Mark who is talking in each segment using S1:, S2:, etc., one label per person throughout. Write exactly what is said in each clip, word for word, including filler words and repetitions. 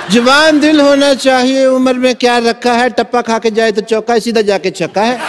S1: जवान दिल होना चाहिए, उम्र में क्या रखा है, टप्पा खा के जाए तो चौका, सीधा जाके छक्का है।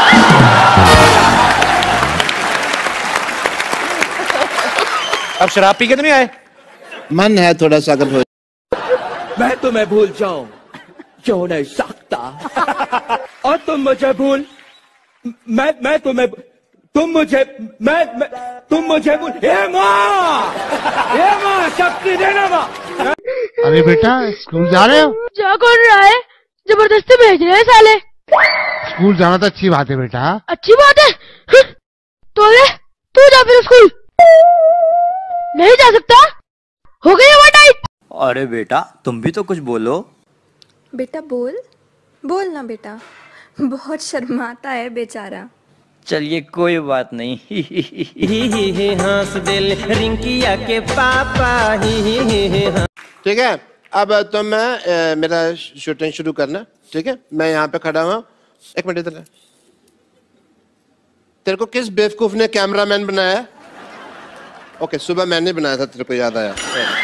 S2: अब शराब पी के तो नहीं आए?
S1: मन है थोड़ा सा अगर हो।
S3: मैं तुम्हें भूल जाऊं क्यों नहीं सकता, और तुम मुझे भूल, मैं मैं तुम्हें, तुम मुझे, मैं, मैं तुम मुझे भूल। हे माँ, हे माँ, शक्ति देना माँ।
S4: अरे बेटा स्कूल जा रहे हो?
S5: जा कौन रहा है, जबरदस्ती भेज रहे हैं साले।
S4: स्कूल जाना तो अच्छी बात है बेटा।
S5: अच्छी बात है तो ये तू जा फिर स्कूल। नहीं जा सकता, हो गई ओवर टाइम।
S6: अरे बेटा तुम भी तो कुछ बोलो।
S7: बेटा बोल, बोल ना बेटा, बहुत शर्माता है बेचारा।
S6: चलिए कोई बात नहीं। ही ही ही ही ही हंस दिल रिंकिया के पापा। ही ही ही ही।
S1: ठीक है, अब तो मैं मेरा शूटिंग शुरू करना। ठीक है, मैं यहाँ पे खड़ा हुआ। एक मिनट इधर। तेरे को किस बेवकूफ ने कैमरामैन बनाया? ओके, सुबह मैंने बनाया था, तेरे को याद आया।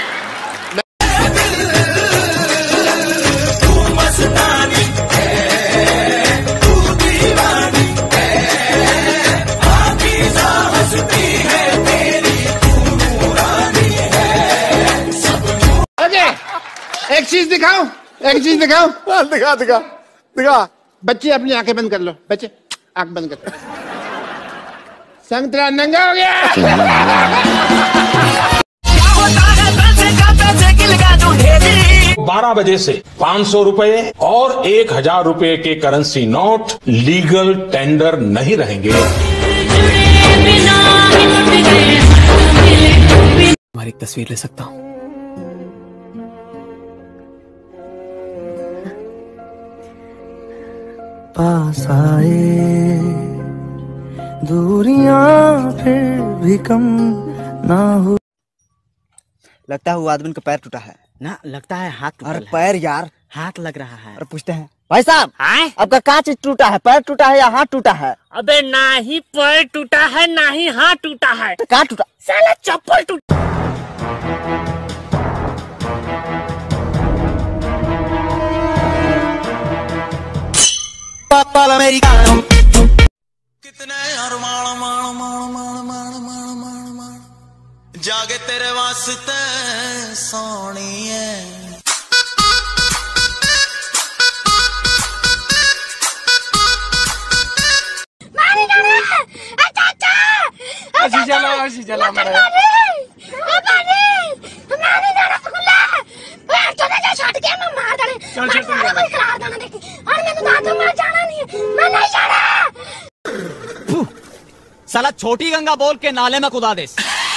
S1: एक चीज दिखाओ, एक चीज दिखाओ।
S2: दिखा दिखा दिखा।
S1: बच्चे अपनी आंखें बंद कर लो, बच्चे आंख बंद कर। संतरा नंगा हो गया।
S8: बारह बजे से पाँच सौ रुपए और एक हजार रुपए के करेंसी नोट लीगल टेंडर नहीं रहेंगे।
S3: तुम्हारी एक तस्वीर ले सकता हूँ?
S9: पास आए दूरियां फिर भी कम ना हो।
S10: लगता है वो आदमी का पैर टूटा है
S6: ना, लगता है हाथ टूटा
S10: है। और पैर यार,
S6: हाथ लग रहा है।
S10: और पूछते हैं भाई साहब आपका क्या चीज टूटा है, पैर टूटा है या हाथ टूटा है?
S5: अबे ना ही पैर टूटा है ना ही हाथ टूटा है।
S10: तो क्या टूटा?
S5: साला चप्पल टूटा।
S9: कितने अरमान मान मान मान मान मान मान मान जागे तेरे वास्ते सोनिए।
S5: मारी जाना अच्छा अच्छा
S2: हंसी चला हंसी चला मेरा
S5: मारी जाना स्कूल पैर तो ना छट के मैं मार डाले।
S2: चल चल चल
S5: और मैं तो दांत मार जाना नहीं, मैं नहीं जाना।
S6: साला छोटी गंगा बोल के नाले में कुदा दे।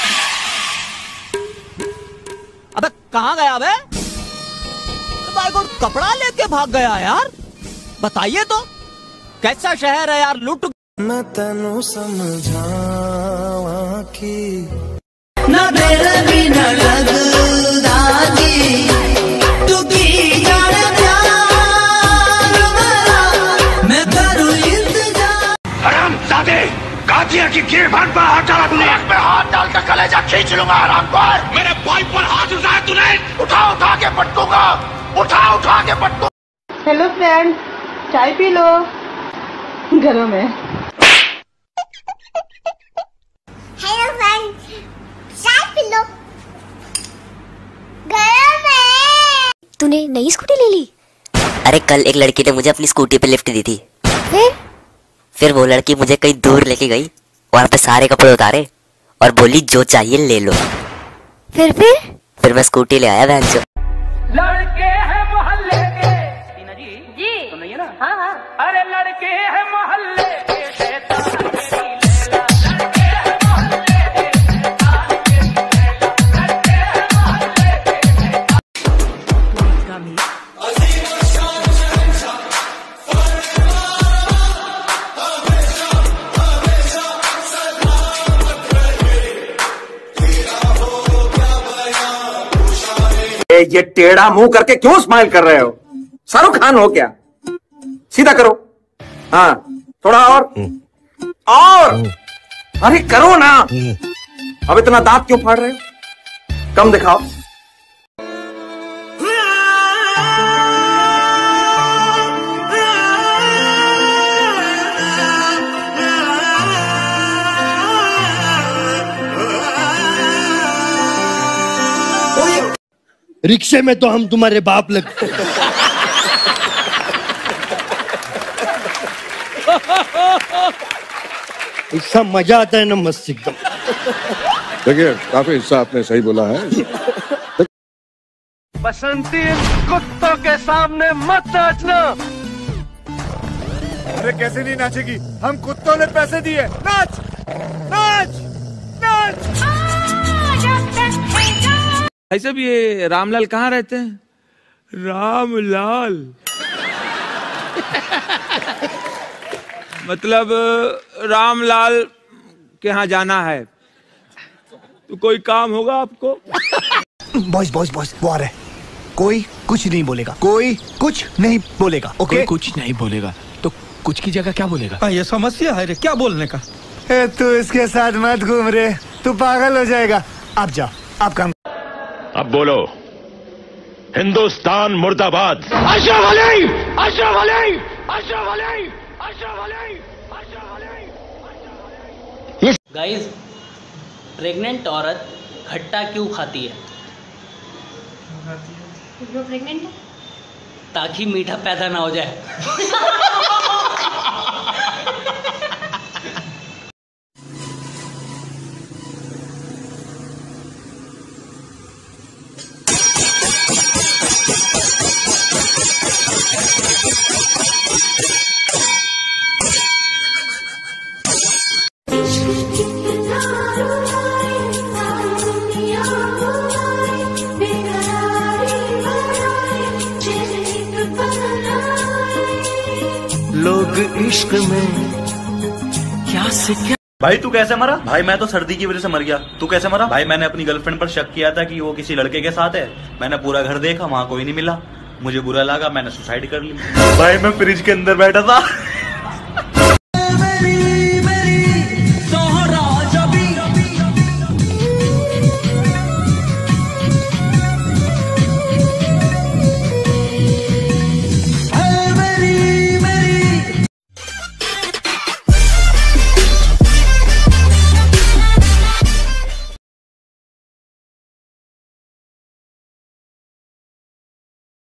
S6: अबे कहाँ गया बे? भाई को कपड़ा लेके भाग गया यार। बताइए तो कैसा शहर है यार, लूट।
S9: मैं तेनू समझावा कि
S10: ना तेरे बिना लगदा जी तू की जाने प्यार मेरा, मैं करूं इंतजार।
S8: हरामजादे, गाजिया की गिरबान पर हाथ डाला तूने। आँख में हाथ डाल कर कलेजा खींच लूंगा हरामखोर। मेरे भाई पर हाथ उठाया तूने। उठा उठा के पटकूंगा, उठा उठा के पटकूंगा।
S11: हेलो फ्रेंड, चाय पी लो घरों में।
S5: हेलो फ्रेंड, चाय पी लो घरों में।
S12: तूने नई स्कूटी ले ली?
S13: अरे कल एक लड़की ने मुझे अपनी स्कूटी पे लिफ्ट दी थी।
S12: फिर
S13: फिर वो लड़की मुझे कहीं दूर लेके गई, वहां पे सारे कपड़े उतारे और बोली जो चाहिए ले लो।
S12: फिर फिर
S13: फिर मैं स्कूटी ले आया बहन से।
S3: लड़के हैं मोहल्ले के जी जी तो नहीं है ना? हाँ हाँ। अरे लड़के हैं मोहल्ले के शैतान के लैला, लड़के हैं मोहल्ले के शैतान के लैला, लड़के हैं मोहल्ले के शैतान।
S2: ये टेढ़ा मुंह करके क्यों स्माइल कर रहे हो? शाहरुख खान हो क्या? सीधा करो। हाँ थोड़ा और और अरे करो ना। अब इतना दांत क्यों फाड़ रहे हो? कम दिखाओ।
S14: रिक्शे में तो हम तुम्हारे बाप लगते। इसका मजा आता है ना मस्त एकदम।
S15: देखिए काफी हिस्सा आपने सही बोला है।
S16: बसंती कुत्तों के सामने मत नाचना।
S17: अरे कैसे नहीं नाचेगी, हम कुत्तों ने पैसे दिए। नाच नाच नाच।
S18: भाई साहब ये रामलाल कहाँ रहते हैं? रामलाल मतलब रामलाल के यहाँ जाना है तो कोई काम होगा आपको?
S17: बॉयज बॉयज बॉयज वो आ रहे हैं। कोई कुछ नहीं बोलेगा, कोई कुछ नहीं बोलेगा। ओके
S18: कोई कुछ नहीं बोलेगा तो कुछ की जगह क्या बोलेगा?
S17: आ, ये समस्या है रे, क्या बोलने का? ए, तू इसके साथ मत घूम रे, तू पागल हो जाएगा। आप जा, आप काम।
S8: अब बोलो, हिंदुस्तान मुर्दाबाद।
S16: अशरफ अली, अशरफ अली, अशरफ अली, अशरफ अली, अशरफ अली।
S19: गाइस, प्रेग्नेंट औरत खट्टा क्यों खाती है?
S20: क्यों प्रेग्नेंट है?
S19: ताकि मीठा पैदा ना हो जाए।
S9: लोग इश्क में क्या से क्या।
S21: भाई तू कैसे मरा? भाई मैं तो सर्दी की वजह से मर गया। तू कैसे मरा? भाई मैंने अपनी गर्लफ्रेंड पर शक किया था कि वो किसी लड़के के साथ है। मैंने पूरा घर देखा, वहाँ कोई नहीं मिला। मुझे बुरा लगा, मैंने सुसाइड कर ली। भाई मैं फ्रिज के अंदर बैठा था